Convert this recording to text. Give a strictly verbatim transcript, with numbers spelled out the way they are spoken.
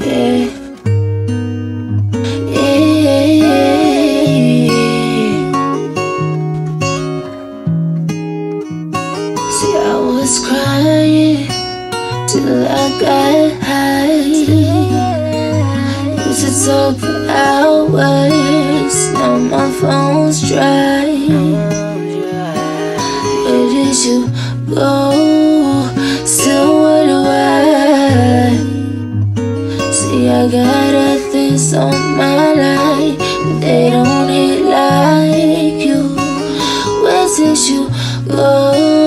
yeah. Yeah. See, I was crying till I got high. Used to talk for hours, now my phone's dry. Where did you go? Still wonder why. See, I got others on my line, but they don't hit like you. Where did you go?